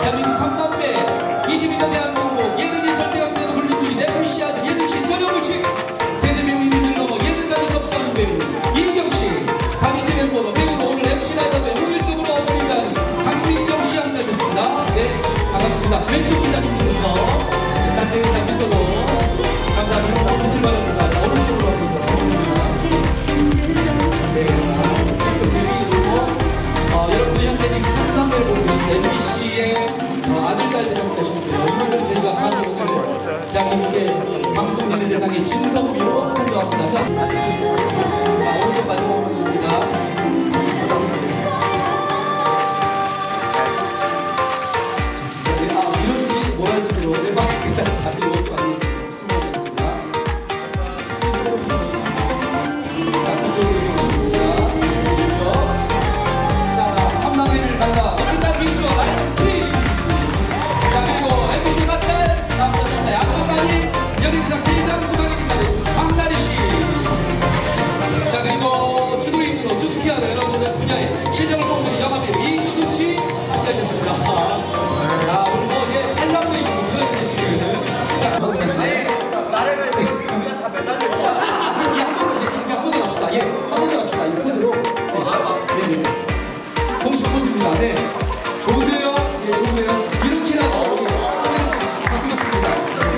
대한민국 3남매 22년 대한민국 예능의 절대강대로 불린 중인 MC 아들 예능신 전현무씨 대세 배우 이미지를 넘어 예능까지 접수하는 배우 이경씨 다비치 멤버로 배우로 오늘 MC 라이더에 홍일적으로 어울린다는 강민경씨 함께하셨습니다. 네 반갑습니다. 왼쪽 기자님부터 따뜻한 미소로 감사합니다. 빛을 발합니다. 오른쪽으로 갑니다. 네 재미있고 여러분이 현재 지금 3남매를 보고 계신 MBC의 아들까지 함께하시는데요. 이분들은 저희가 감히 오늘 대한민국의 방송 예능 대상의 진성미로 선정합니다. 자 오른쪽 마지막으로 누릅니다. 좋습니다. 밀어주기 몰아주기로 대박 의사 자리로 많이 숨어있습니다. 자 뒤쪽으로 보겠습니다. 자 3남매를 만나 빛난 비주얼 라이브 팀. 자 그리고 MBC 맞달 감사합니다. 양반만이 연예기상 기상수강입니다. 황나리씨. 자 그리고 주도인으로 주스키아로 여러분의 분야에 실력을 뽐내는 영화배우 이주수씨 함께하셨습니다. 자 오늘 뭐 한라고 계시군요. 이제 지금 자 아예 나래가 우리가 다 매달려. 한 번 더 갑시다. 예, 한 번 더 갑시다. 이 포즈로. 네. 공식 포즈입니다. 네. 좋은데요? 예, 좋은데요? 이렇게라도 받고 싶습니다.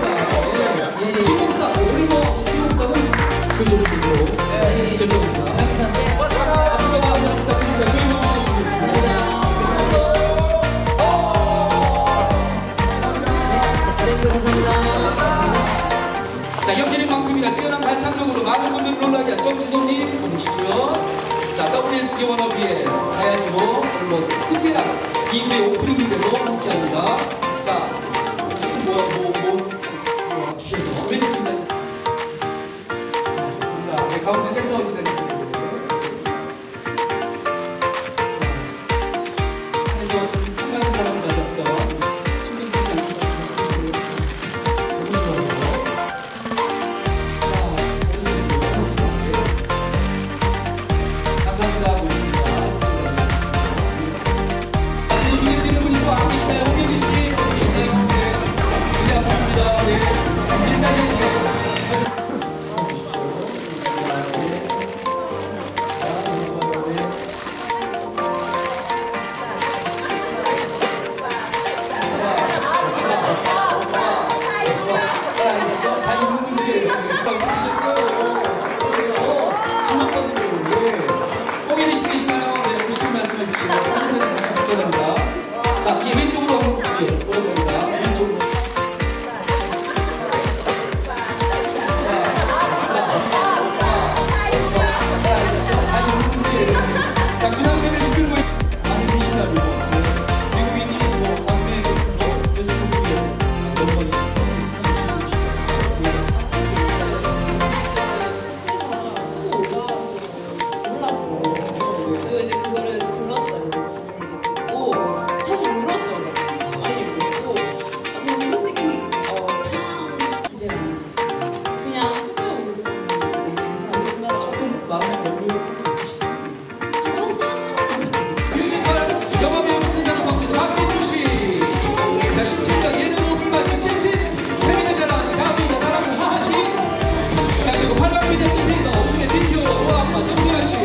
기복사, 오늘 뭐 기복사는 그 정도로 결정입니다. 감사합니다. 앞으로 많은 부탁드립니다. 자, 연기는 만큼이나 뛰어난 가창력으로 많은 분들을 놀라게 한 정지성님 보시고요. 자, WSG 워너비의 가야지로 뭐 특별한 이후의 오프닝 무대로 함께합니다. 자, 조금 주셔서 왼쪽 기자님. 자, 좋습니다. 네, 가운데 센터 기자님. 자, 참가하는 사람을 받았던 신경 쓰지 않는 사람 너무 좋아서. 감사합니다. 고맙습니다. 눈에 띄는 분이 또 안 계시나요? 홍경기 씨? 안 계시나요? 네. 눈이 안 보입니다. 네. 일단은 다 있는 분들이에요. 홍경기 씨 계시나요? 네. 오시길 말씀해 주시고 사무실 잠깐 부탁드립니다. 자, 이 왼쪽으로 한번 보여봅니다. 왼쪽으로. 자, 그 남매를 이끌고 많이 계신다면 미국인이 뭐 남매도 페이스북에 연관이 그리고 이제 그거를 들었어요. 듣고 사실 울었어요. 많이 울었고 저는 솔직히 기대를 안 했어요. 그냥 소감 울고 너무 감사합니다. 조금 마음에 여유 있으시죠? 조금 뮤지컬 영화배우 큰 사랑 받는 박진주 씨. 자, 17년 예능 오픈 맞춘 찐찐 재밌는 자랑 가수이자 사랑꾼 하하 씨. 자, 그리고 팔방미대 팀리더 우승의 비디오 도합 정준하 씨.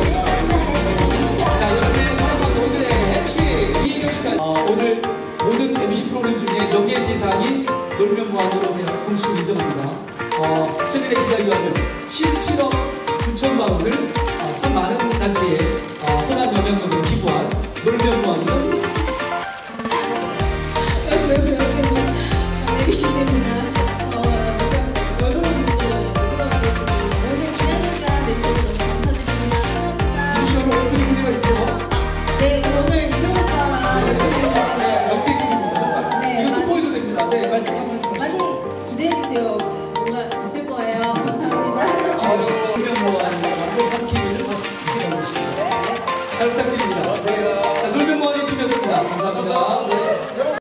자, 여러분의 사랑받는 오늘의 MC 이희경 씨까지. 오늘 모든 MBC 프로그램 중에 연예 대상이 놀면 무한으로 제가 공식으로 인정합니다. 최근의 기사에 의하면 17억 9천만 원을